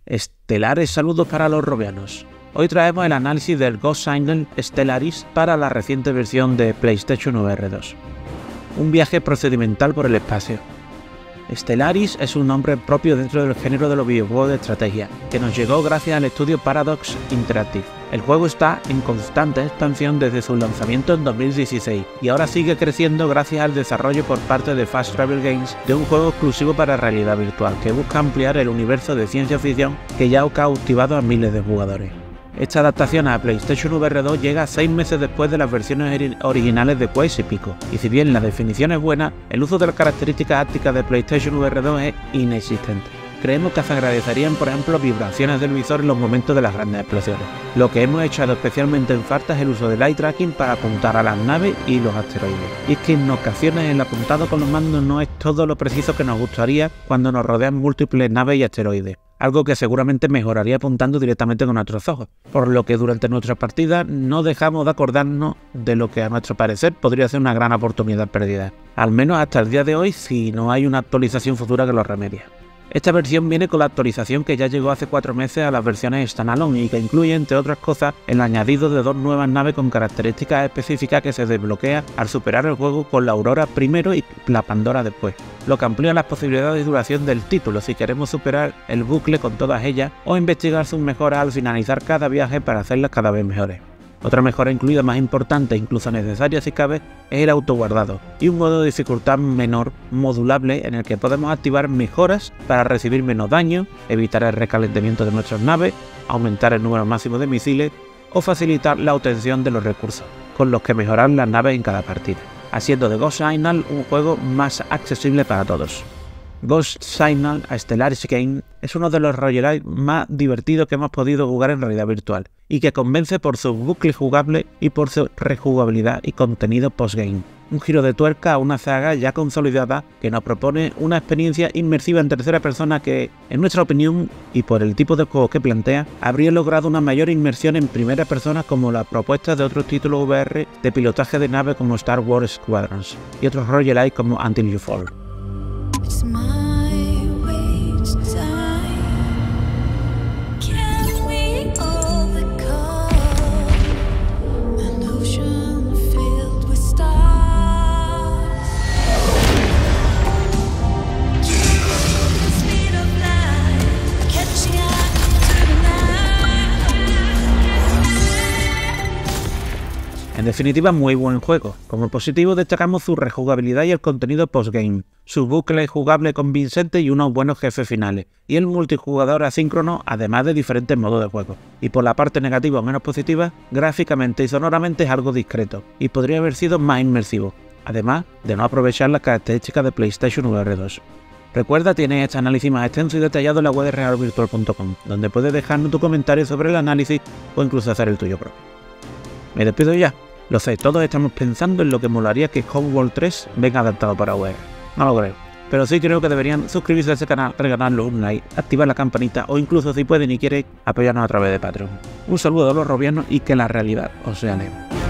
Estelares saludos para los robianos. Hoy traemos el análisis del Ghost Signal Stellaris para la reciente versión de PlayStation VR 2. Un viaje procedimental por el espacio. Stellaris es un nombre propio dentro del género de los videojuegos de estrategia, que nos llegó gracias al estudio Paradox Interactive. El juego está en constante expansión desde su lanzamiento en 2016 y ahora sigue creciendo gracias al desarrollo por parte de Fast Travel Games de un juego exclusivo para realidad virtual que busca ampliar el universo de ciencia ficción que ya ha cautivado a miles de jugadores. Esta adaptación a PlayStation VR 2 llega 6 meses después de las versiones originales de Quake y Pico, y si bien la definición es buena, el uso de las características ápticas de PlayStation VR 2 es inexistente. Creemos que se agradecerían, por ejemplo, vibraciones del visor en los momentos de las grandes explosiones. Lo que hemos echado especialmente en falta es el uso del eye tracking para apuntar a las naves y los asteroides. Y es que en ocasiones el apuntado con los mandos no es todo lo preciso que nos gustaría cuando nos rodean múltiples naves y asteroides. Algo que seguramente mejoraría apuntando directamente con nuestros ojos, por lo que durante nuestra partida no dejamos de acordarnos de lo que a nuestro parecer podría ser una gran oportunidad perdida, al menos hasta el día de hoy si no hay una actualización futura que lo remedie. Esta versión viene con la actualización que ya llegó hace 4 meses a las versiones standalone y que incluye, entre otras cosas, el añadido de 2 nuevas naves con características específicas que se desbloquea al superar el juego con la Aurora primero y la Pandora después, lo que amplía las posibilidades de duración del título si queremos superar el bucle con todas ellas o investigar sus mejoras al finalizar cada viaje para hacerlas cada vez mejores. Otra mejora incluida más importante e incluso necesaria si cabe es el autoguardado y un modo de dificultad menor modulable en el que podemos activar mejoras para recibir menos daño, evitar el recalentamiento de nuestras naves, aumentar el número máximo de misiles o facilitar la obtención de los recursos con los que mejorar las naves en cada partida, haciendo de Ghost Signal un juego más accesible para todos. Ghost Signal a Stellaris Game es uno de los roguelike más divertidos que hemos podido jugar en realidad virtual y que convence por su bucle jugable y por su rejugabilidad y contenido postgame. Un giro de tuerca a una saga ya consolidada que nos propone una experiencia inmersiva en tercera persona que, en nuestra opinión y por el tipo de juego que plantea, habría logrado una mayor inmersión en primera persona como las propuestas de otros títulos VR de pilotaje de nave como Star Wars Squadrons y otros roguelike como Until You Fall. En definitiva, muy buen juego. Como positivo destacamos su rejugabilidad y el contenido postgame, su bucle jugable convincente y unos buenos jefes finales, y el multijugador asíncrono, además de diferentes modos de juego. Y por la parte negativa o menos positiva, gráficamente y sonoramente es algo discreto, y podría haber sido más inmersivo, además de no aprovechar las características de PlayStation VR 2. Recuerda, tienes este análisis más extenso y detallado en la web de realvirtual.com, donde puedes dejarnos tu comentario sobre el análisis o incluso hacer el tuyo propio. Me despido ya. Lo sé, todos estamos pensando en lo que molaría que Homeworld 3 venga adaptado para VR. No lo creo, pero sí creo que deberían suscribirse a este canal, regalarnos un like, activar la campanita o incluso si pueden y quieren apoyarnos a través de Patreon. Un saludo a los robianos y que la realidad os sea leve.